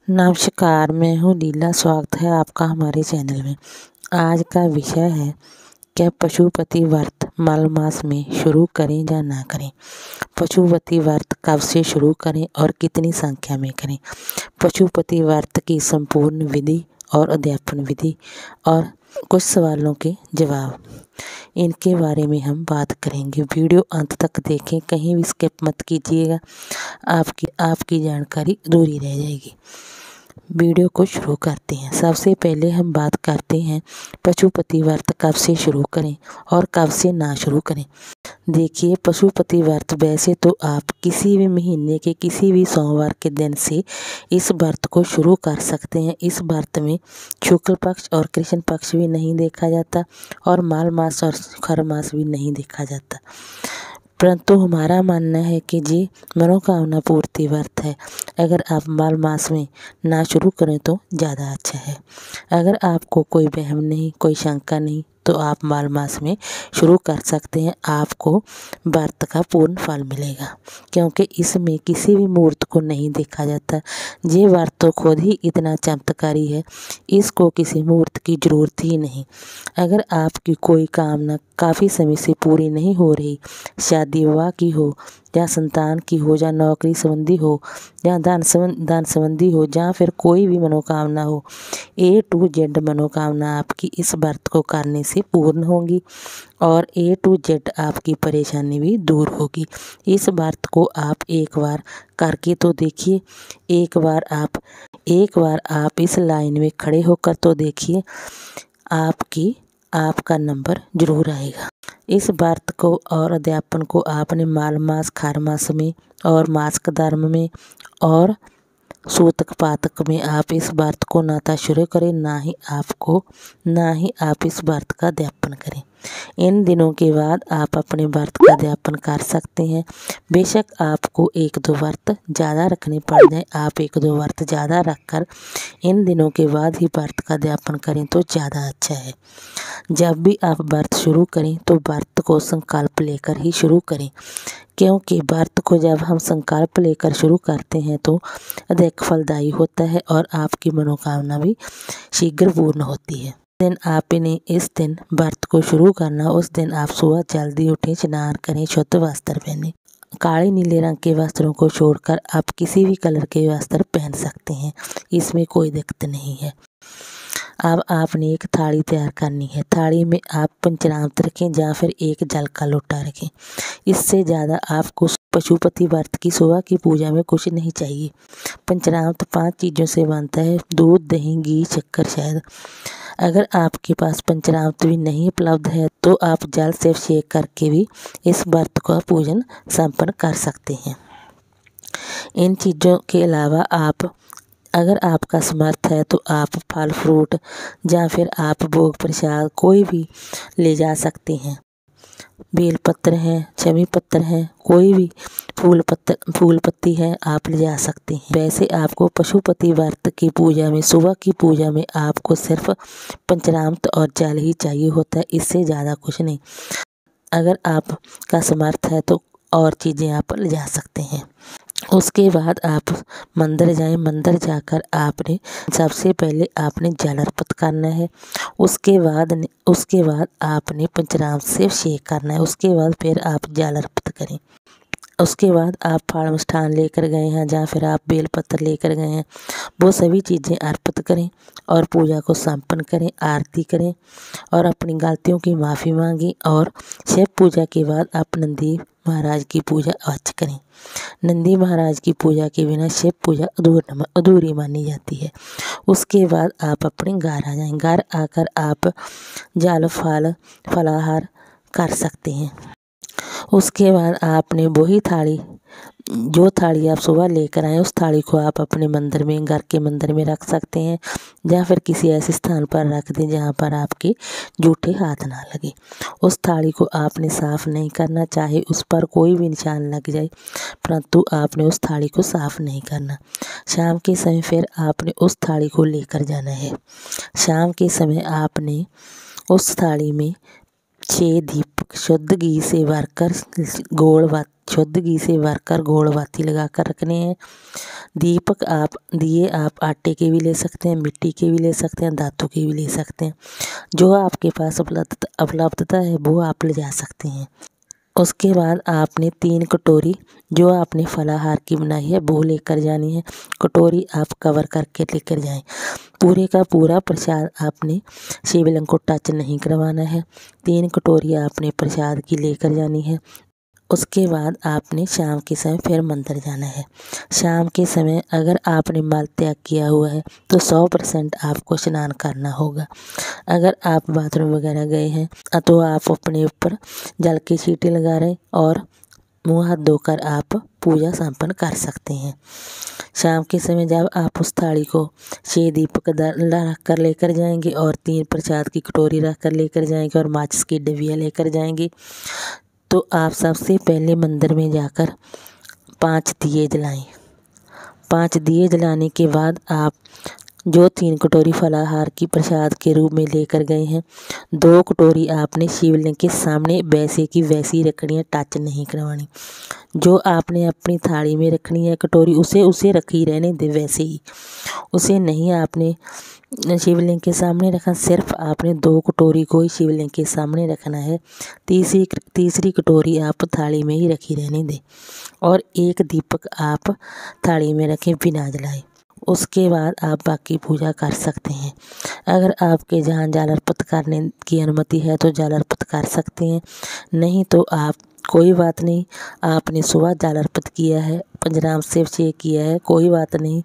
नमस्कार, मैं हूँ लीला। स्वागत है आपका हमारे चैनल में। आज का विषय है, क्या पशुपति व्रत मालमास में शुरू करें या ना करें। पशुपति व्रत कब से शुरू करें और कितनी संख्या में करें। पशुपति व्रत की संपूर्ण विधि और अध्यापन विधि और कुछ सवालों के जवाब, इनके बारे में हम बात करेंगे। वीडियो अंत तक देखें, कहीं भी स्किप मत कीजिएगा, आपकी जानकारी अधूरी रह जाएगी। वीडियो को शुरू करते हैं। सबसे पहले हम बात करते हैं पशुपति व्रत कब से शुरू करें और कब से ना शुरू करें। देखिए, पशुपति व्रत वैसे तो आप किसी भी महीने के किसी भी सोमवार के दिन से इस व्रत को शुरू कर सकते हैं। इस व्रत में शुक्ल पक्ष और कृष्ण पक्ष भी नहीं देखा जाता और माल मास और खर मास भी नहीं देखा जाता, परंतु हमारा मानना है कि ये मनोकामना पूर्ति व्रत है। अगर आप माल मास में ना शुरू करें तो ज़्यादा अच्छा है। अगर आपको कोई वहम नहीं, कोई शंका नहीं, तो आप माल मास में शुरू कर सकते हैं। आपको व्रत का पूर्ण फल मिलेगा, क्योंकि इसमें किसी भी मुहूर्त को नहीं देखा जाता। ये व्रत तो खुद ही इतना चमत्कारी है, इसको किसी मुहूर्त की ज़रूरत ही नहीं। अगर आपकी कोई कामना काफ़ी समय से पूरी नहीं हो रही, शादी विवाह की हो या संतान की हो या नौकरी संबंधी हो या दान संबंधी हो या फिर कोई भी मनोकामना हो, A to Z मनोकामना आपकी इस व्रत को करने से पूर्ण होंगी और A to Z आपकी परेशानी भी दूर होगी। इस व्रत को आप एक बार करके तो देखिए। एक बार आप इस लाइन में खड़े होकर तो देखिए, आपका नंबर जरूर आएगा। इस व्रत को और अध्यापन को आपने माल मास, खार मास में और मासिक धर्म में और सूतक पातक में आप इस व्रत को ना तो शुरू करें, ना ही आप इस व्रत का अध्यापन करें। इन दिनों के बाद आप अपने व्रत का अध्यापन कर सकते हैं। बेशक आपको एक दो व्रत ज़्यादा रखने पड़ जाए, आप एक दो व्रत ज़्यादा रखकर इन दिनों के बाद ही व्रत का अध्यापन करें तो ज़्यादा अच्छा है। जब भी आप व्रत शुरू करें तो व्रत को संकल्प लेकर ही शुरू करें, क्योंकि व्रत को जब हम संकल्प लेकर शुरू करते हैं तो अधिक फलदायी होता है और आपकी मनोकामना भी शीघ्र पूर्ण होती है। इस दिन व्रत को शुरू करना, उस दिन आप सुबह जल्दी उठें, स्नान करें, शुद्ध वस्त्र पहनें। काले नीले रंग के वस्त्रों को छोड़कर आप किसी भी कलर के वस्त्र पहन सकते हैं, इसमें कोई दिक्कत नहीं है। अब आपने एक थाली तैयार करनी है। थाली में आप पंचामृत रखें या फिर एक जल का लोटा रखें। इससे ज़्यादा आपको पशुपति व्रत की सुबह की पूजा में कुछ नहीं चाहिए। पंचामृत 5 चीज़ों से बनता है: दूध, दही, घी, शक्कर, शहद। अगर आपके पास पंचामृत भी नहीं उपलब्ध है तो आप जल से अभिषेक करके भी इस व्रत का पूजन संपन्न कर सकते हैं। इन चीज़ों के अलावा अगर आपका समर्थ है तो आप फल फ्रूट या फिर आप भोग प्रसाद कोई भी ले जा सकते हैं। बेल पत्र हैं, छमी पत्र हैं, कोई भी फूल पत्ती है, आप ले जा सकते हैं। वैसे आपको पशुपति व्रत की पूजा में, सुबह की पूजा में आपको सिर्फ पंचामृत और जल ही चाहिए होता है, इससे ज़्यादा कुछ नहीं। अगर आपका समर्थ है तो और चीज़ें आप ले जा सकते हैं। उसके बाद आप मंदिर जाएं। मंदिर जाकर आपने सबसे पहले आपने जल अर्पित करना है। उसके बाद आपने पंचामृत से अभिषेक करना है। उसके बाद फिर आप जल अर्पित करें। उसके बाद आप फल मिष्ठान लेकर गए हैं या फिर आप बेलपत्र लेकर गए हैं, वो सभी चीज़ें अर्पित करें और पूजा को संपन्न करें, आरती करें और अपनी गलतियों की माफ़ी मांगें। और शिव पूजा के बाद आप नंदी महाराज की पूजा अवश्य करें। नंदी महाराज की पूजा के बिना शिव पूजा अधूरी मानी जाती है। उसके बाद आप अपने घर आ जाएं। घर आकर आप जल फल फलाहार कर सकते हैं। उसके बाद आपने वही थाली, जो थाली आप सुबह लेकर आए, उस थाली को आप अपने मंदिर में, घर के मंदिर में रख सकते हैं या फिर किसी ऐसे स्थान पर रख दें जहाँ पर आपके जूठे हाथ ना लगे। उस थाली को आपने साफ़ नहीं करना, चाहे उस पर कोई भी निशान लग जाए, परंतु आपने उस थाली को साफ़ नहीं करना। शाम के समय फिर आपने उस थाली को लेकर जाना है। शाम के समय आपने उस थाली में 6 दीपक शुद्ध घी से भरकर गोल बाती लगाकर रखने हैं। दीपक दिए आप आटे के भी ले सकते हैं, मिट्टी के भी ले सकते हैं, धातु के भी ले सकते हैं। जो आपके पास उपलब्धता है वो आप ले जा सकते हैं। उसके बाद आपने 3 कटोरी जो आपने फलाहार की बनाई है वो लेकर जानी है। कटोरी आप कवर करके लेकर जाएं। पूरे का पूरा प्रसाद आपने शिवलिंग को टच नहीं करवाना है। 3 कटोरी आपने प्रसाद की लेकर जानी है। उसके बाद आपने शाम के समय फिर मंदिर जाना है। शाम के समय अगर आपने मल त्याग किया हुआ है तो 100% आपको स्नान करना होगा। अगर आप बाथरूम वगैरह गए हैं तो आप अपने ऊपर जल की छींटे लगा रहे और मुँह हाथ धोकर आप पूजा संपन्न कर सकते हैं। शाम के समय जब आप उस थाली को 6 दीपक रख कर लेकर जाएंगे और 3 प्रसाद की कटोरी रख कर लेकर जाएंगे और माचिस की डिबिया लेकर जाएंगे तो आप सबसे पहले मंदिर में जाकर 5 दिए जलाएं। 5 दिए जलाने के बाद आप जो 3 कटोरी फलाहार की प्रसाद के रूप में लेकर गए हैं 2 कटोरी आपने शिवलिंग के सामने वैसे की वैसी रखनी है, टच नहीं करवानी। जो आपने अपनी थाली में रखनी है कटोरी उसे रखी रहने दे वैसे ही, उसे नहीं आपने शिवलिंग के सामने रखना। सिर्फ आपने 2 कटोरी को ही शिवलिंग के सामने रखना है। तीसरी कटोरी आप थाली में ही रखी रहने दें और 1 दीपक आप थाली में रखें बिना जलाए। उसके बाद आप बाकी पूजा कर सकते हैं। अगर आपके जहाँ जल अर्पित करने की अनुमति है तो जल अर्पित कर सकते हैं, नहीं तो आप कोई बात नहीं। आपने सुबह जल अर्पित किया है, पंचराम से अभिषेक किया है, कोई बात नहीं।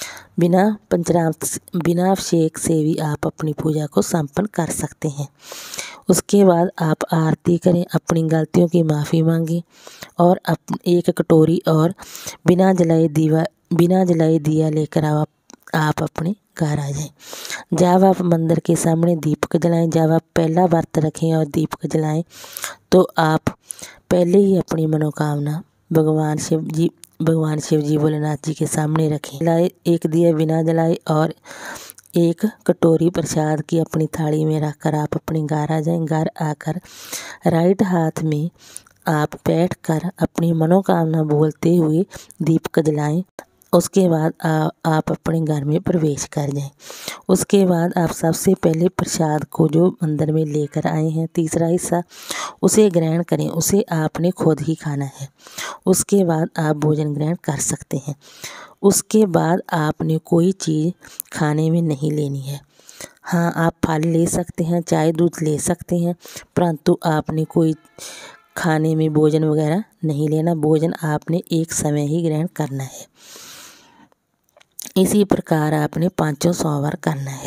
बिना अभिषेक से भी आप अपनी पूजा को संपन्न कर सकते हैं। उसके बाद आप आरती करें, अपनी गलतियों की माफ़ी मांगें और 1 कटोरी और बिना जलाए दिया लेकर आप अपने घर आ जाएं। जब आप मंदिर के सामने दीपक जलाएं, जब आप पहला व्रत रखें और दीपक जलाएं तो आप पहले ही अपनी मनोकामना भगवान शिव जी भोलेनाथ जी के सामने रखें। 1 दिया बिना जलाए और 1 कटोरी प्रसाद की अपनी थाली में रखकर आप अपने घर आ जाएं। घर आकर राइट हाथ में आप बैठकर अपनी मनोकामना बोलते हुए दीपक जलाएं। उसके बाद आप अपने घर में प्रवेश कर जाएं। उसके बाद आप सबसे पहले प्रसाद को जो मंदिर में लेकर आए हैं तीसरा हिस्सा उसे ग्रहण करें। उसे आपने खुद ही खाना है। उसके बाद आप भोजन ग्रहण कर सकते हैं। उसके बाद आपने कोई चीज़ खाने में नहीं लेनी है। हाँ, आप फल ले सकते हैं, चाय दूध ले सकते हैं, परंतु आपने कोई खाने में भोजन वगैरह नहीं लेना। भोजन आपने एक समय ही ग्रहण करना है। इसी प्रकार आपने 5 सोमवार करना है।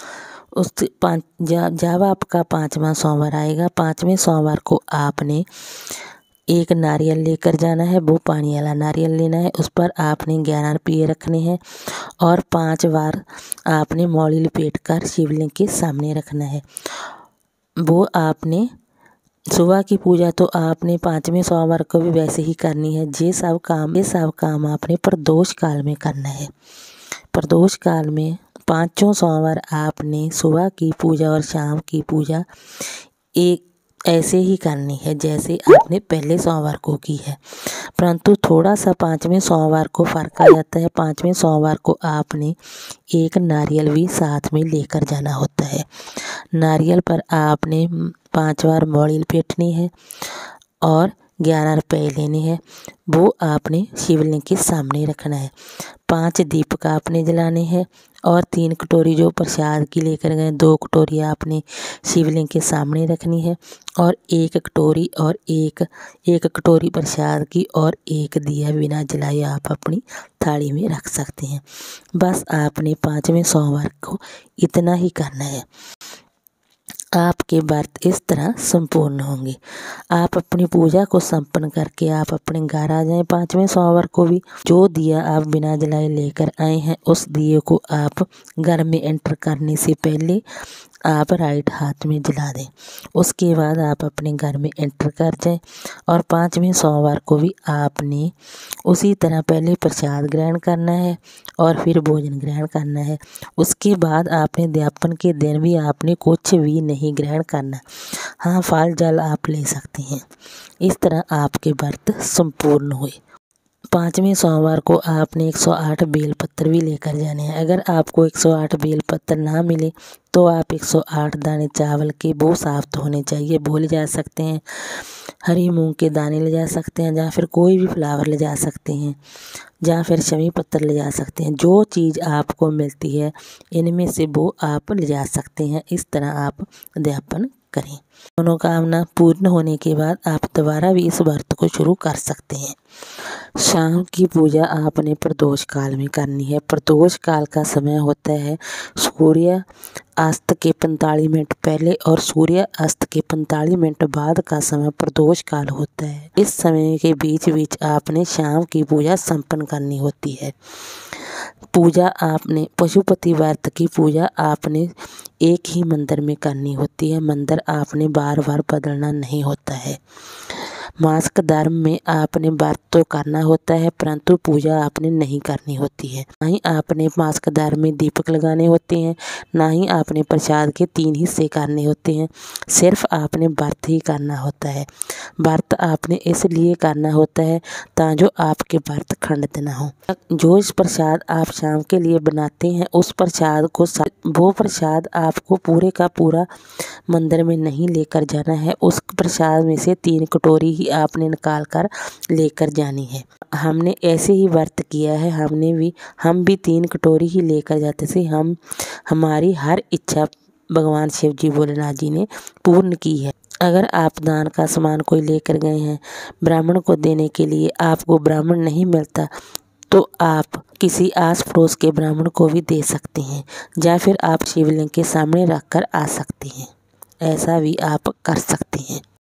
जब आपका 5वां सोमवार आएगा 5वें सोमवार को आपने 1 नारियल लेकर जाना है। वो पानी वाला नारियल लेना है। उस पर आपने 11 रुपये रखने हैं और 5 बार आपने मौली लपेट कर शिवलिंग के सामने रखना है। वो आपने सुबह की पूजा तो आपने 5वें सोमवार को भी वैसे ही करनी है। ये सब काम आपने प्रदोष काल में करना है। प्रदोष काल में 5 सोमवार आपने सुबह की पूजा और शाम की पूजा एक ऐसे ही करनी है जैसे आपने पहले सोमवार को की है, परंतु थोड़ा सा 5वें सोमवार को फ़र्क आ जाता है। 5वें सोमवार को आपने 1 नारियल भी साथ में लेकर जाना होता है। नारियल पर आपने 5 बार मौली लपेटनी है और 11 रुपये लेने हैं। वो आपने शिवलिंग के सामने रखना है। 5 दीपक आपने जलाने हैं और 3 कटोरी जो प्रसाद की लेकर गए 2 कटोरी आपने शिवलिंग के सामने रखनी है और 1 कटोरी और एक कटोरी प्रसाद की और 1 दिया बिना जलाए आप अपनी थाली में रख सकते हैं। बस आपने 5वें सोमवार को इतना ही करना है। आपके व्रत इस तरह संपूर्ण होंगे। आप अपनी पूजा को संपन्न करके आप अपने घर आ जाएं। 5वें सोमवार को भी जो दिया आप बिना जलाए लेकर आए हैं उस दिए को आप घर में एंटर करने से पहले आप राइट हाथ में जला दें। उसके बाद आप अपने घर में एंटर कर जाएं और 5वें सोमवार को भी आपने उसी तरह पहले प्रसाद ग्रहण करना है और फिर भोजन ग्रहण करना है। उसके बाद आपने अध्यापन के दिन भी आपने कुछ भी नहीं ग्रहण करना। हाँ, फल जल आप ले सकते हैं। इस तरह आपके व्रत संपूर्ण हुए। 5वें सोमवार को आपने 108 बेलपत्र भी लेकर जाने हैं। अगर आपको 108 बेलपत्र ना मिले तो आप 108 दाने चावल के वो साफ होने चाहिए वो ले जा सकते हैं। हरी मूंग के दाने ले जा सकते हैं, या फिर कोई भी फ्लावर ले जा सकते हैं, या फिर शमी पत्तर ले जा सकते हैं। जो चीज़ आपको मिलती है इनमें से वो आप ले जा सकते हैं। इस तरह आप अध्यापन करें। मनोकामना पूर्ण होने के बाद आप दोबारा भी इस व्रत को शुरू कर सकते हैं। शाम की पूजा आपने प्रदोष काल में करनी है। प्रदोष काल का समय होता है सूर्य अस्त के 45 मिनट पहले और सूर्य अस्त के 45 मिनट बाद का समय प्रदोष काल होता है। इस समय के बीच बीच आपने शाम की पूजा संपन्न करनी होती है। पूजा आपने पशुपति व्रत की पूजा आपने एक ही मंदिर में करनी होती है। मंदिर आपने बार बार बदलना नहीं होता है। मासिक धर्म में आपने व्रत तो करना होता है परंतु पूजा आपने नहीं करनी होती है। ना ही आपने मासिक धर्म में दीपक लगाने होते हैं, ना ही आपने प्रसाद के 3 हिस्से करने होते हैं। सिर्फ आपने व्रत ही करना होता है। व्रत आपने इसलिए करना होता है ताकि आपके व्रत खंडित ना हो। जो इस प्रसाद आप शाम के लिए बनाते हैं उस प्रसाद को वो प्रसाद आपको पूरे का पूरा मंदिर में नहीं लेकर जाना है। उस प्रसाद में से 3 कटोरी ही आपने निकाल कर लेकर जानी है। हमने ऐसे ही व्रत किया है। हम भी 3 कटोरी ही लेकर जाते थे। हमारी हर इच्छा भगवान शिव जी भोलेनाथ जी ने पूर्ण की है। अगर आप दान का सामान कोई लेकर गए हैं ब्राह्मण को देने के लिए, आपको ब्राह्मण नहीं मिलता तो आप किसी आस पड़ोस के ब्राह्मण को भी दे सकते हैं, या फिर आप शिवलिंग के सामने रख कर आ सकते हैं। ऐसा भी आप कर सकते हैं।